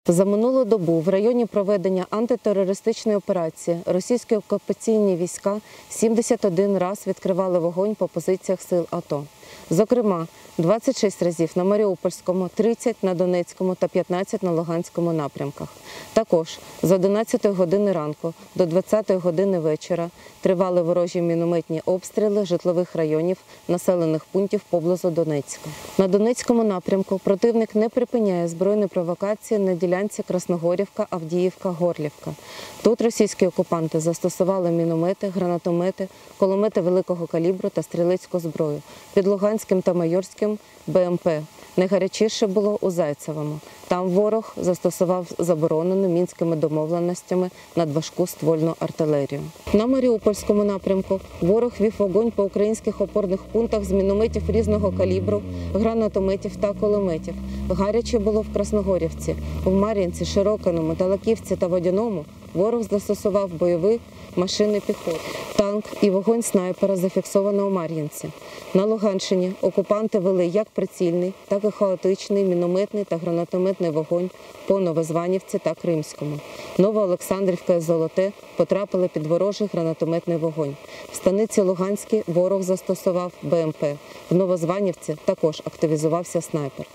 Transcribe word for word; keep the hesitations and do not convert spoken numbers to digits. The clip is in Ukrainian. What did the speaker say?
За минулу добу в районі проведення антитерористичної операції російські окупаційні війська сімдесят один раз відкривали вогонь по позиціях сил АТО. Зокрема, двадцять шість разів на Маріупольському, тридцять на Донецькому та п'ятнадцять на Луганському напрямках. Також з одинадцятої години ранку до двадцятої години вечора тривали ворожі мінометні обстріли житлових районів населених пунктів поблизу Донецька. На Донецькому напрямку противник не припиняє збройні провокації на ділянці Красногорівка, Авдіївка, Горлівка. Тут російські окупанти застосували міномети, гранатомети, кулемети великого калібру та стрілецьку зброю. Під Луганським та Майорським – БМП. Найгарячіше було у Зайцевому. Там ворог застосував заборонену мінськими домовленостями надважку ствольну артилерію. На Маріупольському напрямку ворог вів вогонь по українських опорних пунктах з мінометів різного калібру, гранатометів та кулеметів. Гаряче було в Красногорівці. У Мар'їнці, Широкиному, Талаківці та Водяному ворог застосував бойові машини піхоти. Танк і вогонь снайпера зафіксовано у Мар'їнці. На Луганщині окупанти вели як прицільний, так і хаотичний мінометний та гранатометний вогонь по Новозванівці та Кримському. Новоолександрівка і Золоте потрапили під ворожий гранатометний вогонь. В станиці Луганській ворог застосував БМП. В Новозванівці також активізувався снайпер.